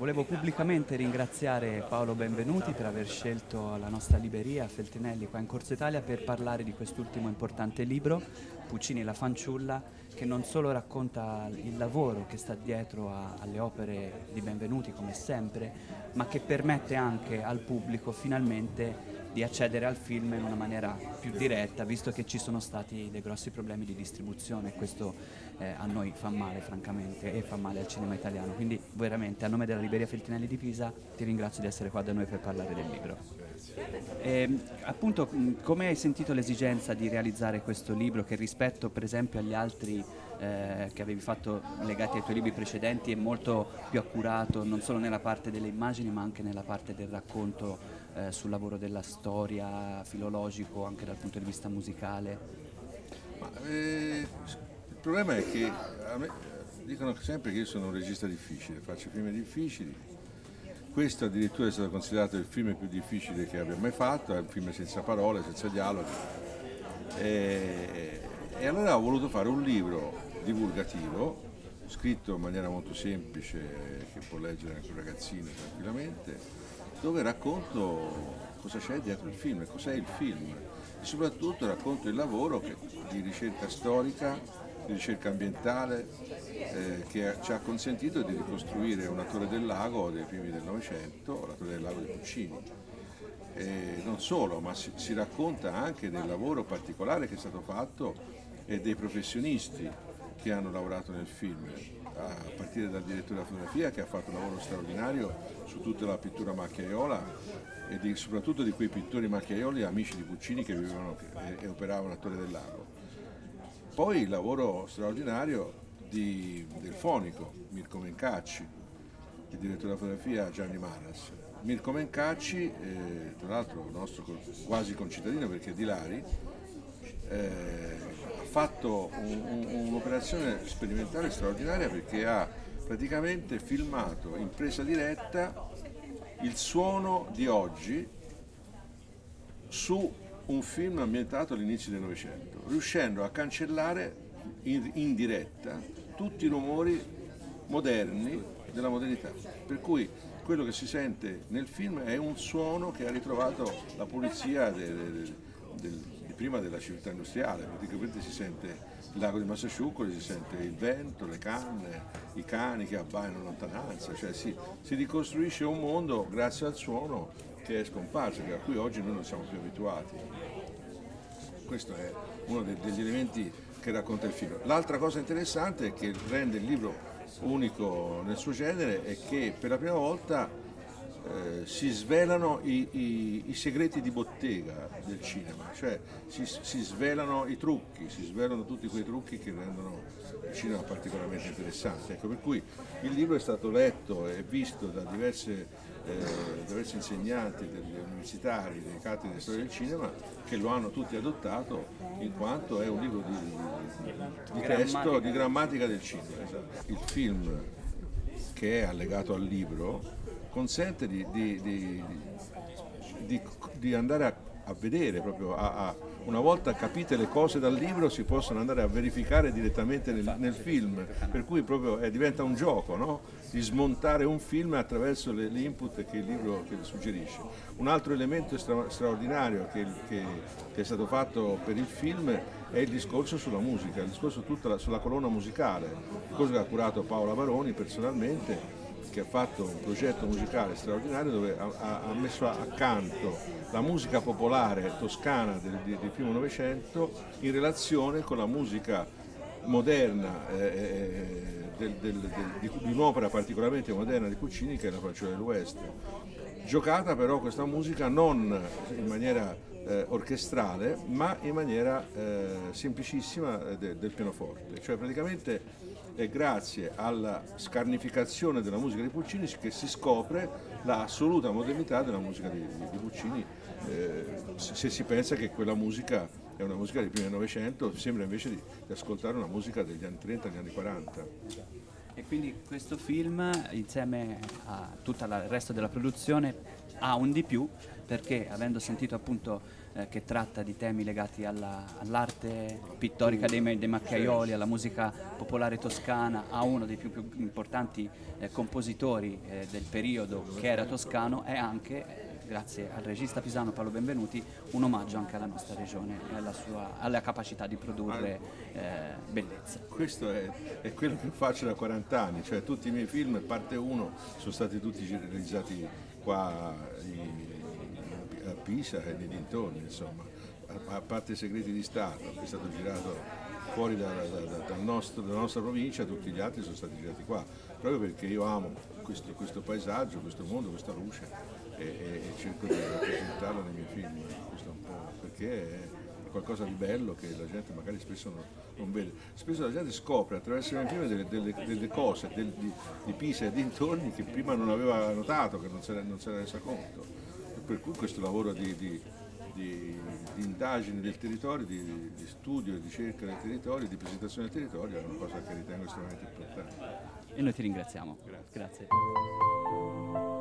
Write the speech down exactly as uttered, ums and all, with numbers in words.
volevo pubblicamente ringraziare Paolo Benvenuti per aver scelto la nostra libreria Feltrinelli qua in Corso Italia per parlare di quest'ultimo importante libro, Puccini e la fanciulla, che non solo racconta il lavoro che sta dietro a, alle opere di Benvenuti, come sempre, ma che permette anche al pubblico finalmente di accedere al film in una maniera più diretta, visto che ci sono stati dei grossi problemi di distribuzione. Questo eh, a noi fa male, francamente, e fa male al cinema italiano. Quindi veramente, a nome della Libreria Feltrinelli di Pisa, ti ringrazio di essere qua da noi per parlare del libro. E, appunto, come hai sentito l'esigenza di realizzare questo libro, che rispetto per esempio agli altri eh, che avevi fatto legati ai tuoi libri precedenti è molto più accurato, non solo nella parte delle immagini ma anche nella parte del racconto eh, sul lavoro della storia, filologico, anche dal punto di vista musicale? Ma, eh, il problema è che a me dicono sempre che io sono un regista difficile, faccio film difficili. Questo addirittura è stato considerato il film più difficile che abbia mai fatto, è un film senza parole, senza dialoghi. E, e allora ho voluto fare un libro divulgativo, scritto in maniera molto semplice, che può leggere anche un ragazzino tranquillamente, dove racconto cosa c'è dietro il film, cos'è il film. E soprattutto racconto il lavoro che, di ricerca storica, di ricerca ambientale, eh, che ci ha consentito di ricostruire una Torre del Lago dei primi del Novecento, la Torre del Lago di Puccini. E non solo, ma si, si racconta anche del lavoro particolare che è stato fatto e dei professionisti che hanno lavorato nel film, a partire dal direttore della fotografia che ha fatto un lavoro straordinario su tutta la pittura macchiaiola e di, soprattutto di quei pittori macchiaioli amici di Puccini che vivevano e, e operavano a Torre del Lago. Poi il lavoro straordinario di, del fonico Mirko Mencacci, il direttore della fotografia Gianni Maras. Mirko Mencacci, eh, tra l'altro nostro quasi concittadino perché è di Lari, eh, ha fatto un, un, un'operazione sperimentale straordinaria perché ha praticamente filmato in presa diretta il suono di oggi su un film ambientato all'inizio del Novecento, riuscendo a cancellare in, in diretta tutti i rumori moderni della modernità. Per cui quello che si sente nel film è un suono che ha ritrovato la pulizia de, de, de, de, di prima della civiltà industriale, praticamente si sente il lago di Massaciuccoli, si sente il vento, le canne, i cani che abbaiano in lontananza, cioè si, si ricostruisce un mondo grazie al suono che è scomparso, a cui oggi noi non siamo più abituati. Questo è uno degli elementi che racconta il film. L'altra cosa interessante che rende il libro unico nel suo genere è che per la prima volta eh, si svelano i, i, i segreti di bottega del cinema, cioè si, si svelano i trucchi, si svelano tutti quei trucchi che rendono il cinema particolarmente interessante. Ecco, per cui il libro è stato letto e visto da diverse Eh, diversi insegnanti degli universitari, delle cattedre di storia del cinema che lo hanno tutti adottato in quanto è un libro di, di, di testo, di grammatica del cinema. Esatto. Il film che è allegato al libro consente di, di, di, di, di andare a, a vedere proprio a, a, una volta capite le cose dal libro si possono andare a verificare direttamente nel, nel film, per cui proprio eh, diventa un gioco, no? Di smontare un film attraverso le, le input che il libro che suggerisce. Un altro elemento stra, straordinario che, che, che è stato fatto per il film è il discorso sulla musica, il discorso tutta la, sulla colonna musicale, cosa che ha curato Paola Baroni personalmente, che ha fatto un progetto musicale straordinario dove ha, ha messo accanto la musica popolare toscana del, del, del primo Novecento in relazione con la musica moderna eh, del, del, del, di, di un'opera particolarmente moderna di Puccini che è La fanciulla dell'Ouest. Giocata però questa musica non in maniera eh, orchestrale ma in maniera eh, semplicissima de, del pianoforte, cioè praticamente è grazie alla scarnificazione della musica di Puccini che si scopre l'assoluta modernità della musica di, di Puccini, eh, se si pensa che quella musica è una musica del primo Novecento, sembra invece di, di ascoltare una musica degli anni trenta, degli anni quaranta. E quindi questo film, insieme a tutto il resto della produzione, ha un di più, perché avendo sentito appunto eh, che tratta di temi legati alla, all'arte pittorica dei, dei macchiaioli, alla musica popolare toscana, a uno dei più, più importanti eh, compositori eh, del periodo che era toscano, è anche, grazie al regista pisano Paolo Benvenuti, un omaggio anche alla nostra regione e alla, sua, alla capacità di produrre eh, bellezza. Questo è, è quello che faccio da quaranta anni, cioè tutti i miei film, parte uno, sono stati tutti realizzati qua in, a Pisa e nei dintorni, insomma, a, a parte I segreti di Stato, che è stato girato fuori da, da, da, dal nostro, dalla nostra provincia, tutti gli altri sono stati girati qua, proprio perché io amo questo, questo paesaggio, questo mondo, questa luce. E, e cerco di rappresentarlo nei miei film, questo un po', perché è qualcosa di bello che la gente magari spesso non, non vede. Spesso la gente scopre attraverso i miei film delle, delle, delle cose del, di, di Pisa e dintorni che prima non aveva notato, che non se ne era resa conto. E per cui questo lavoro di, di, di, di indagine del territorio, di, di studio e ricerca del territorio, di presentazione del territorio è una cosa che ritengo estremamente importante. E noi ti ringraziamo. Grazie. Grazie.